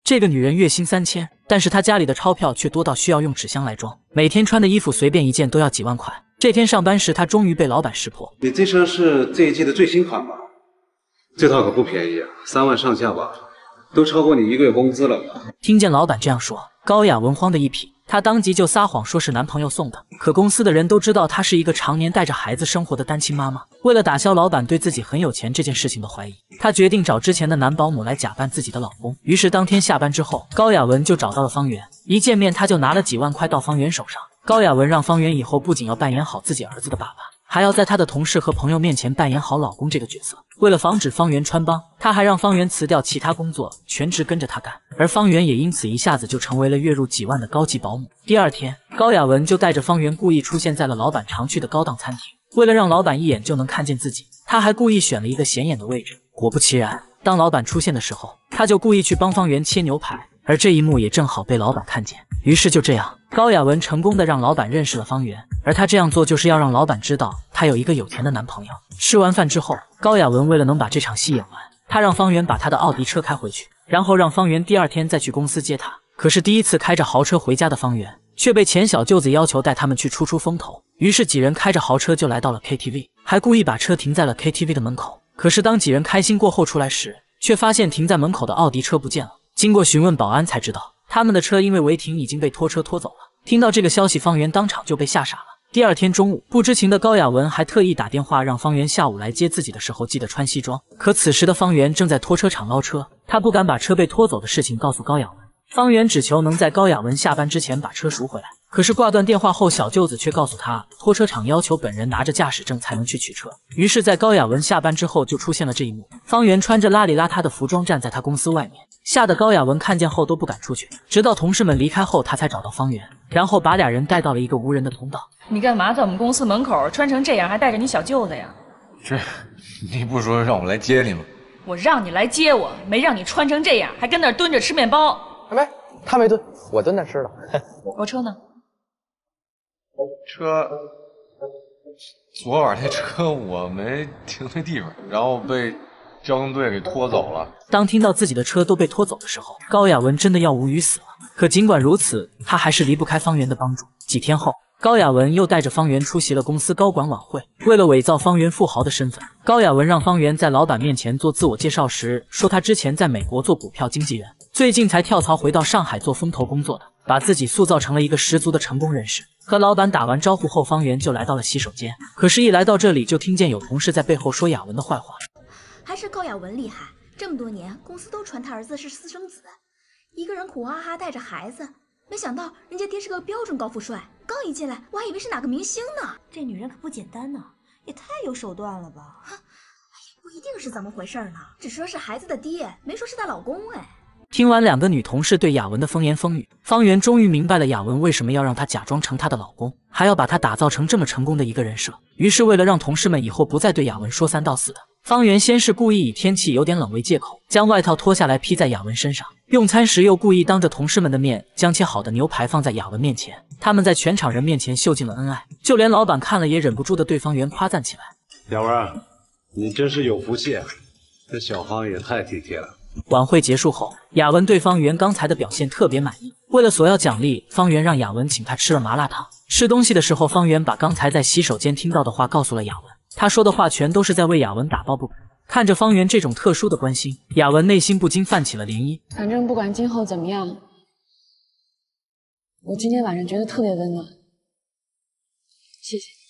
这个女人月薪3000，但是她家里的钞票却多到需要用纸箱来装，每天穿的衣服随便一件都要几万块。这天上班时，她终于被老板识破。 你这身是这一季的最新款吧？这套可不便宜啊，3万上下吧，都超过你1个月工资了吧？ 听见老板这样说，高雅文慌的一批。 她当即就撒谎说是男朋友送的，可公司的人都知道她是一个常年带着孩子生活的单亲妈妈。为了打消老板对自己很有钱这件事情的怀疑，她决定找之前的男保姆来假扮自己的老公。于是当天下班之后，高雅文就找到了方圆，一见面她就拿了几万块到方圆手上。高雅文让方圆以后不仅要扮演好自己儿子的爸爸，还要在他的同事和朋友面前扮演好老公这个角色。为了防止方圆穿帮，他还让方圆辞掉其他工作，全职跟着他干。而方圆也因此一下子就成为了月入几万的高级保姆。第二天，高雅文就带着方圆故意出现在了老板常去的高档餐厅。为了让老板一眼就能看见自己，他还故意选了一个显眼的位置。果不其然，当老板出现的时候，他就故意去帮方圆切牛排。 而这一幕也正好被老板看见，于是就这样，高雅文成功的让老板认识了方圆，而他这样做就是要让老板知道他有一个有钱的男朋友。吃完饭之后，高雅文为了能把这场戏演完，他让方圆把他的奥迪车开回去，然后让方圆第二天再去公司接他。可是第一次开着豪车回家的方圆，却被前小舅子要求带他们去出风头，于是几人开着豪车就来到了 KTV， 还故意把车停在了 KTV 的门口。可是当几人开心过后出来时，却发现停在门口的奥迪车不见了。 经过询问保安才知道，他们的车因为违停已经被拖车拖走了。听到这个消息，方圆当场就被吓傻了。第二天中午，不知情的高雅文还特意打电话让方圆下午来接自己的时候记得穿西装。可此时的方圆正在拖车厂捞车，他不敢把车被拖走的事情告诉高雅文。方圆只求能在高雅文下班之前把车赎回来。可是挂断电话后，小舅子却告诉他，拖车厂要求本人拿着驾驶证才能去取车。于是，在高雅文下班之后，就出现了这一幕：方圆穿着邋里邋遢的服装站在他公司外面。 吓得高雅文看见后都不敢出去，直到同事们离开后，他才找到方圆，然后把俩人带到了一个无人的通道。 你干嘛在我们公司门口穿成这样，还带着你小舅子呀？ 这，你不说让我来接你吗？ 我让你来接我，没让你穿成这样，还跟那儿蹲着吃面包。 没，他没蹲，我蹲那吃了。 我车呢？ 车，昨晚那车我没停对地方，然后被交通队给拖走了。 当听到自己的车都被拖走的时候，高雅文真的要无语死了。可尽管如此，他还是离不开方圆的帮助。几天后，高雅文又带着方圆出席了公司高管晚会。为了伪造方圆富豪的身份，高雅文让方圆在老板面前做自我介绍时说他之前在美国做股票经纪人，最近才跳槽回到上海做风投工作的，把自己塑造成了一个十足的成功人士。和老板打完招呼后，方圆就来到了洗手间。可是，一来到这里就听见有同事在背后说雅文的坏话。 还是高雅文厉害，这么多年公司都传他儿子是私生子，一个人苦哈哈带着孩子，没想到人家爹是个标准高富帅。刚一进来，我还以为是哪个明星呢。 这女人可不简单呢，也太有手段了吧！ 哼，哎呀，不一定是怎么回事呢，只说是孩子的爹，没说是她老公。哎。 听完两个女同事对雅文的风言风语，方圆终于明白了雅文为什么要让她假装成她的老公，还要把她打造成这么成功的一个人设。于是，为了让同事们以后不再对雅文说三道四的，方圆先是故意以天气有点冷为借口，将外套脱下来披在雅文身上。用餐时又故意当着同事们的面将切好的牛排放在雅文面前。他们在全场人面前秀尽了恩爱，就连老板看了也忍不住的对方圆夸赞起来。 雅文，你真是有福气啊，这小芳也太体贴了。 晚会结束后，雅文对方圆刚才的表现特别满意。为了索要奖励，方圆让雅文请他吃了麻辣烫。吃东西的时候，方圆把刚才在洗手间听到的话告诉了雅文。他说的话全都是在为雅文打抱不平。看着方圆这种特殊的关心，雅文内心不禁泛起了涟漪。 反正不管今后怎么样，我今天晚上觉得特别温暖。谢谢你。